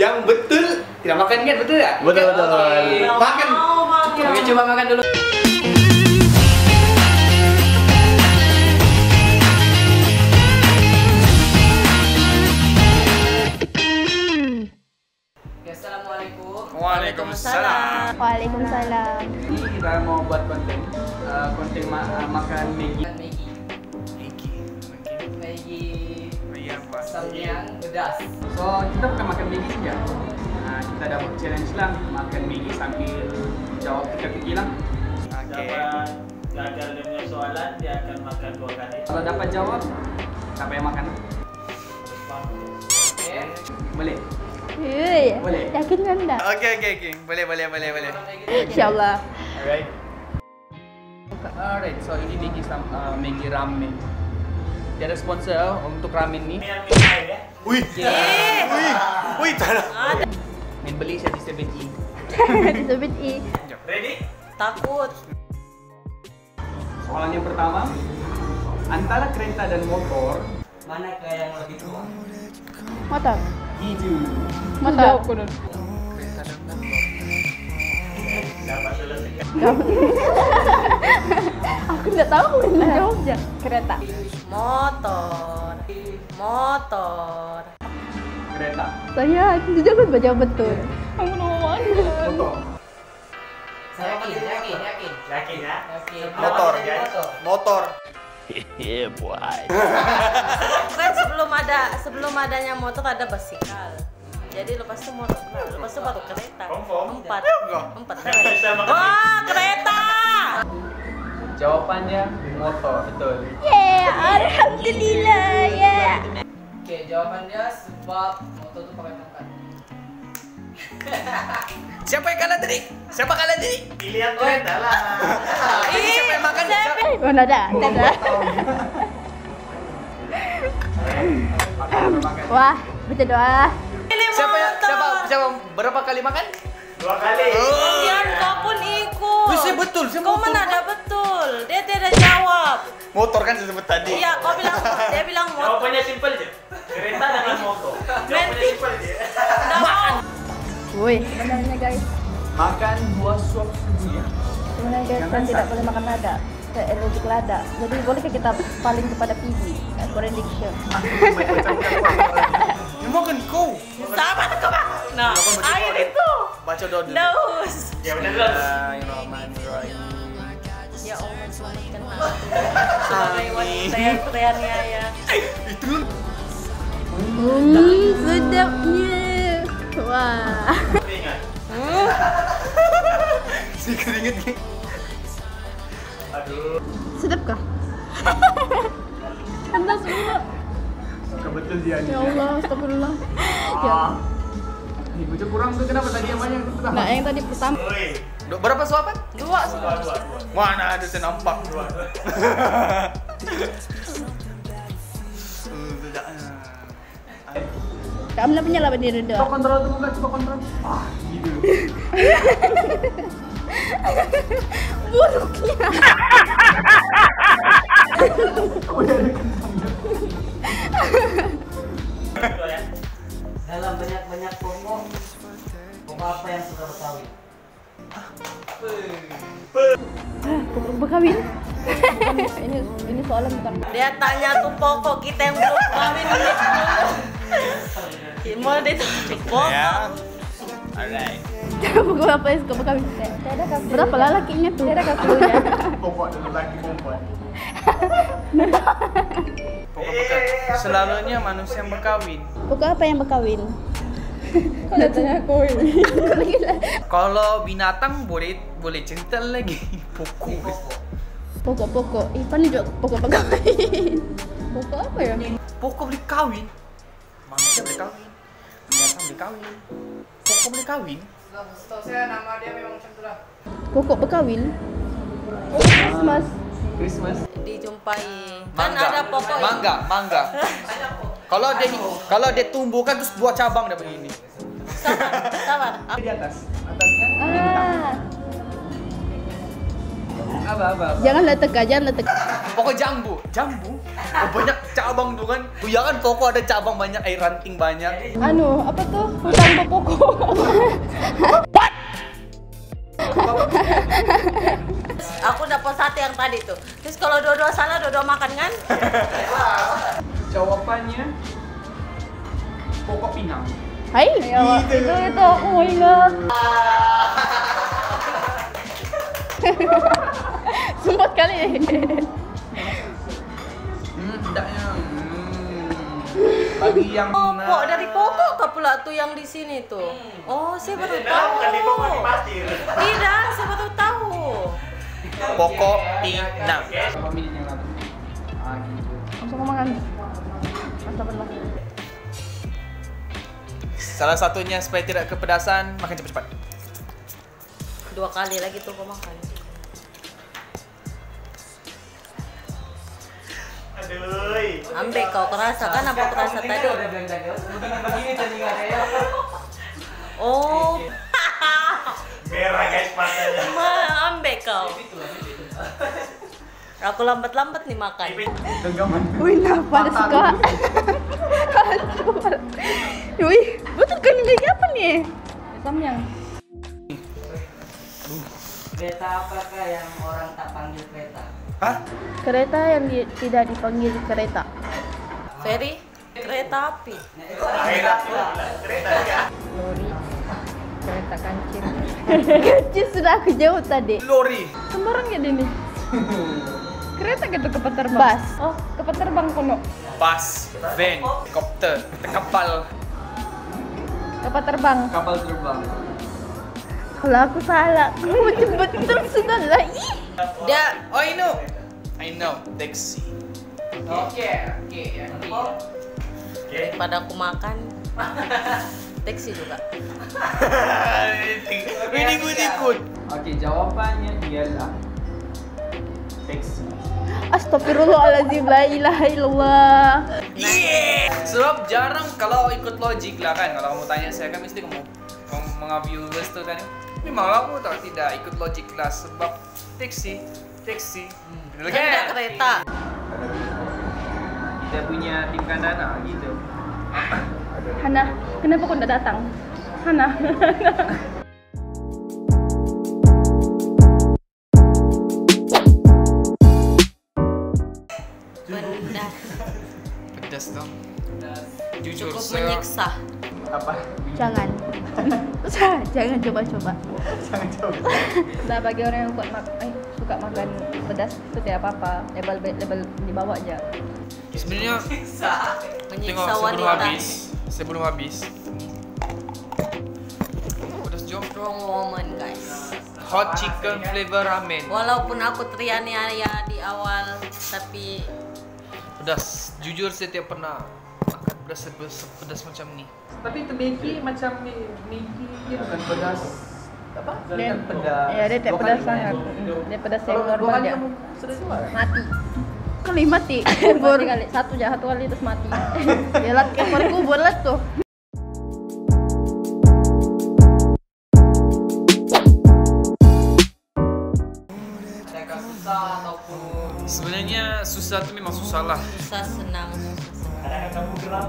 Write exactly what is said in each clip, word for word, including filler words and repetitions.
Yang betul tidak makan kan, betul ya? Betul betul. Oke. Makan. Oke, coba makan dulu. Assalamualaikum. Waalaikumsalam. Waalaikumsalam. Ini kita mau buat konten, uh, konten ma uh, makan Maggi. Maggi. Maggi. Maggi. Maggi apa? Samyang pedas. So kita bukan makan Maggi saja. Nah, kita dapat challenge lah makan Maggi sambil jawab tiga-tiga lah. Oke. Dapat gagal dia punya soalan, dia akan makan dua kali. Kalau dapat jawab, siapa yang makan? Oke. Boleh. Hei, Boleh. yakin kan dah? Oke oke oke. Boleh boleh boleh boleh. InsyaAllah. Alright. Alright, so ini Maggi sam uh, Maggi ramen. Dia ada sponsor untuk ramen ni. Ini yang lain ya. Wih. Wih. Wih, tanah. Main beli saya di seven E. Disebut E. Ready? Takut. Soalan yang pertama, antara kereta dan motor, Manakah yang lebih tua? Motor. Itu. Motor. Kereta dan motor. Dapat selesai. Aku tidak tahu mana jawabnya. Kereta. Motor. Motor. Kereta. Saya jujur kan baca betul. Aku nomor. Motor. Yakin, yakin, yakin. Yakin ya? Yakin. Motor. Motor. Motor. Kan sebelum ada sebelum adanya motor ada basikal. Jadi lepas itu motor, nah, lepas itu baru kereta. Confirm? Empat. Enggak. Empat. Bisa makan Wah, kereta. Jawabannya motor, betul. Yeah, alhamdulillah ya. Oke, jawaban dia sebab motor tu pakai tongkat. Siapa yang kalah tadi? Siapa kalah tadi? Pilihan kereta lah. Tadi siapa yang makan? Siapa? Eh, mana ada? Tidak ada. Wah, baca doa. Pilih Siapa yang motor. siapa siapa berapa kali makan? Dua kali. Biar kau pun ikut. Wih, saya betul, saya Kau motor. mana ada betul? Dia tidak jawab. Motor kan saya sebut tadi. Iya, kau bilang dia bilang motor. Jawabannya simple je. Kereta dengan motor. Jawabannya simple je. Tidak mau. Woi, sebenarnya guys, Makan dua suap subuh ya. sebenarnya guys kan tidak boleh makan lada. Saya allergic lada. Jadi bolehkah kita paling kepada P D? Korean diction. Yang makan kau. Sama kau bang. Nah, Jangan baca air doa. itu. Baca doa dulu. Daus. Ya benar lah. Bismillahirrahmanirrahim. Ya Allah, selamatkan aku. Sebagai wanita yang prianya ya. Itu Hmm, sedapnya. Wah. Ingat. si keringet ni. Aduh. Sedap kah? Anda semua. Kebetul dia ni. Ya Allah, astagfirullah. Ya. Ni bocah kurang tu kenapa tadi yang banyak tu dah. Nah, yang tadi pertama. Oi. Du- Berapa suapan? Dua. Dua, dua, dua. Mana ada saya nampak. Dua, dua. Hmm, tidak. Kamu nak punya lah benda reda. Coba kontrol tu bukan, coba kontrol. Ah, gitu. Buruknya. Dua ya. Dalam banyak-banyak pokok, pokok apa yang sudah berkawin? Pokok berkahwin. ini ini soalan bukan. Dia tanya tuh pokok kita yang belum kawin ini. Mau dia tuh pokok. Ya. Alright. Pokok apa yang suka berkahwin? Tidak ada kaku. Berapa lah lakinya tuh? Tidak ada kakunya. Pokok dan lelaki perempuan. Pokok berkawin. Selalunya manusia yang berkawin. Pokok apa yang berkahwin? Kalau tanya aku ini. Kalau binatang boleh boleh cerita lagi. Pokok. Pokok-pokok. Ipan juga pokok berkahwin. Pokok apa ya? Pokok boleh kawin. Manusia boleh kawin. Binatang boleh kawin. Pokok boleh kawin. Setahu saya nama dia memang macam tu lah. Pokok berkahwin. Oh, Christmas. Christmas. Dijumpai. Kan Mangga. ada pokok yang Mangga, mangga. Kalau dia kalau dia tumbuh kan terus dua cabang dia begini. sabar, sabar. Di atas. Atasnya Ah. Apa apa? apa? Janganlah teka, janganlah teka. Pokok jambu, jambu. Oh, banyak cabang tuh kan. Oh, ya kan pokok ada cabang banyak, air ranting banyak. Anu, apa tuh? Hutan pokok. Aku dapat satu yang tadi tuh. Terus kalau dua-dua salah, dua-dua makan kan? Jawabannya pokok pinang. Hai, itu itu aku mau ingat. Sempat kali. Hmm, tidaknya. Hmm. Bagi yang Pokok dari pokok kah pula tuh yang di sini tuh? Oh, saya baru tahu. Bukan di pokok di pasir. Tidak, saya baru tahu. Pokok pinang. Berapa menit yang lalu? Ah, gitu. Langsung ngomong kan. Astagfirullah. Salah satunya supaya tidak kepedasan, makan cepat-cepat. Dua kali lagi tuh kau makan. Aduh. Ambek kau kerasa kan apa kerasa tadi? Oh. Merah guys matanya. Ma, ambek kau. Aku lambat-lambat nih makan. Genggaman. Wih, nafas suka. Wih, betul kan ini apa nih? Samyang. Kereta apakah yang orang tak panggil kereta? Hah? Kereta yang di- tidak dipanggil kereta. Ferry, kereta api. Lori. Kereta kancing. Kancing sudah aku jawab tadi. Lori. Sembarang ya ini. Kereta gitu kapal terbang. Bas. Oh, kapal terbang kono. Bus, van, kopter, kapal. Kapal terbang. Kapal terbang. Kalau aku salah, aku macam betul sudah lah. Ih. Dia, oh I know, I know, taxi. Oke, oke, oke. Daripada aku makan, taksi juga. Ini good, ini good. Oke, jawabannya ialah taxi. Astagfirullahaladzim, la ilaha illallah. Yeah. Sebab jarang kalau ikut logik lah kan. Kalau kamu tanya saya kan mesti kamu kamu mengaviewers tuh kan. Memang kamu tak tidak ikut logik lah sebab taxi, taxi. Betul Kan ada kan? kereta. Kita punya tim kandana gitu. Hana, kenapa kau tidak datang? Hana. Benda Pedas dong. Jujur, cukup saya menyiksa. Apa? Jangan. Jangan coba-coba. Jangan coba. Nah, bagi orang yang kuat mak eh, suka makan pedas itu tidak apa-apa. Label label di bawah aja. sebenarnya tengok Menyiksa sebelum wanita. habis, sebelum habis. Pedas jom. Strong woman guys. Hot chicken flavor ramen. Walaupun aku teriak-niaya di awal, tapi Pedas. Jujur saya tidak pernah makan pedas pedas, pedas macam ni. Tapi itu Maggi macam mi- Maggi dia bukan pedas. Apa? Dia, Kan pedas. ya dia tidak Dua pedas kali sangat. kan? Hmm, Dia pedas Kalau yang dua normal kali dia. kamu sudah keluar. Mati. Kali mati. Kubur kali. Satu jahat satu kali terus mati. Dia lat keluar kubur lah tuh. Mereka susah ataupun Sebenarnya susah tu memang susah lah. susah senang, susah senang. Ada kamu gerak.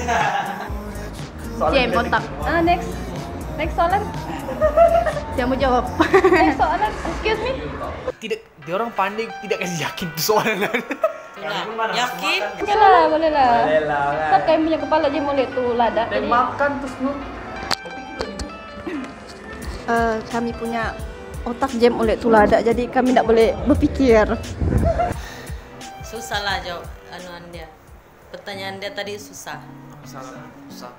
Jam otak. Ah, next. Next soalan. Dia mau jawab. Next soalan. Excuse me. Tidak, dia orang pandai tidak kasih yakin tu soalan. Itulah. Yakin? Boleh lah, boleh lah. Boleh lah, kan. Sebab kami punya kepala je molek tu lada. Dan Jadi, makan terus nu. uh, kami punya otak jam oleh tu lada. Jadi kami tak boleh berfikir. Susah lah jawab anuan dia. Pertanyaan dia tadi susah. Susah, susah.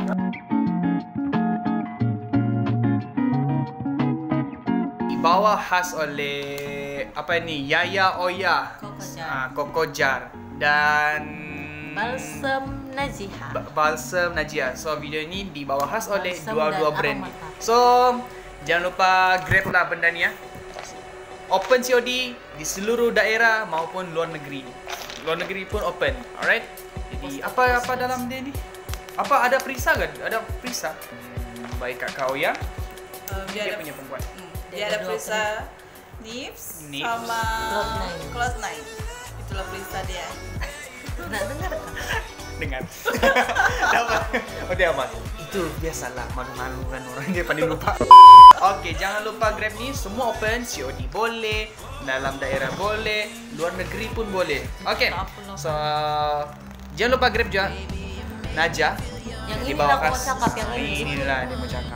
Dibawa khas oleh apa ini? Yaya Oya, Koko Jar. ah, Koko Jar dan Balsam Naziha. Ba- Balsam Najia. So video ini dibawa khas oleh Balsam dua-dua dan brand. aromata. So jangan lupa grab lah benda ni ya. Open C O D di seluruh daerah maupun luar negeri. Luar negeri pun open. Alright. Jadi apa apa dalam dia ni? Apa ada perisa kan? Ada perisa. Hmm, baik Kak Kau ya. Uh, dia Dia ada punya pembuat. dia ada Dua perisa Nifs Nifs. sama Cloud nine. Cloud nine. Itulah berita dia. Nak dengar kan? Dengar. Dapat. Oh dia aman. Itu biasalah malu-malu kan orang dia pandai lupa. Oke, jangan lupa Grab nih semua open, C O D boleh, dalam daerah boleh, luar negeri pun boleh. Oke. So jangan lupa Grab juga. Naja. Yang di ini bawah lah aku mau kas- cakap, yang ini. Inilah dia mau cakap.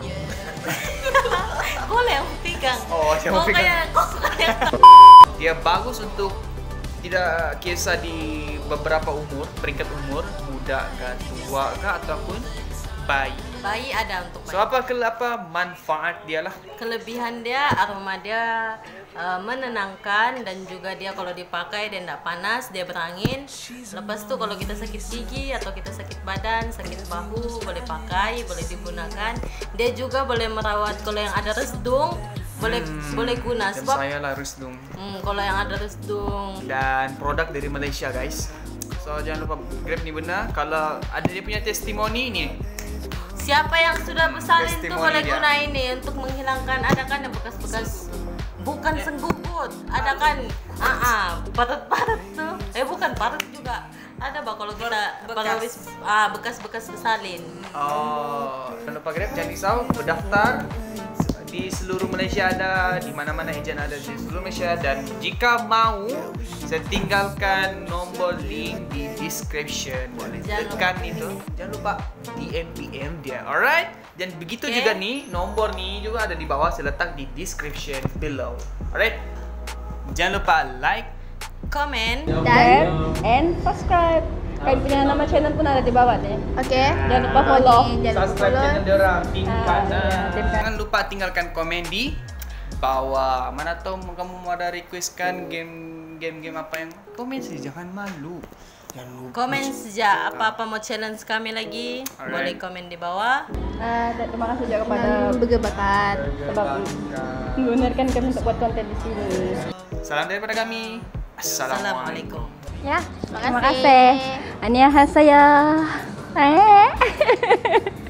Boleh aku pegang. Oh, saya mau Kau pegang. kayak- kau kayak Dia bagus untuk tidak kisah di beberapa umur, peringkat umur, muda kah, tua kah ataupun bayi. bayi ada untuk So bayi. apa ke apa manfaat dia lah? Kelebihan dia, aroma dia uh, menenangkan dan juga dia kalau dipakai dia tidak panas, dia berangin. Lepas tu kalau kita sakit gigi atau kita sakit badan, sakit bahu, boleh pakai, boleh digunakan. Dia juga boleh merawat kalau yang ada resdung, boleh boleh guna Dan sebab saya lah Rusdung. hmm, kalau yang ada resdung. Dan produk dari Malaysia guys. So jangan lupa Grab ni benar. Kalau ada dia punya testimoni ni. Siapa yang sudah bersalin tu Testimoni boleh dia. guna ini untuk menghilangkan, ada kan yang bekas-bekas bukan senggugut, ada kan ah ah parut-parut tuh, eh bukan parut juga, ada bah kalau kita Bekas. kalau habis ah bekas-bekas bersalin. Oh, jangan lupa Grab, jangan risau, berdaftar di seluruh Malaysia ada, di mana-mana ejen ada di seluruh Malaysia, dan jika mau saya tinggalkan nombor link di description, boleh Jangan tekan itu, jangan lupa D M D M dia, alright? Dan begitu Okay. juga nih, nomor nih juga ada di bawah, saya letak di description below, alright? Jangan lupa like, Comment. Dan and subscribe. Kami punya nama channel pun ada di bawah nih. Oke. Jangan lupa follow. Jangan lupa subscribe follow. channel dia orang, tim Ah, kanan. ya, tim kanan. Jangan lupa tinggalkan komen di bawah. Mana tahu kamu mau ada requestkan game game-game apa yang komen sih, jangan malu. Jangan lupa. Komen saja apa-apa mau challenge kami lagi, Alright. boleh komen di bawah. Ah, dan terima kasih juga kepada Dan bergebakan. sebab membenarkan kami untuk buat konten di sini. Salam daripada kami. Assalamualaikum. Assalamualaikum. Ya, Terima kasih. Annyeonghaseyo. Eh.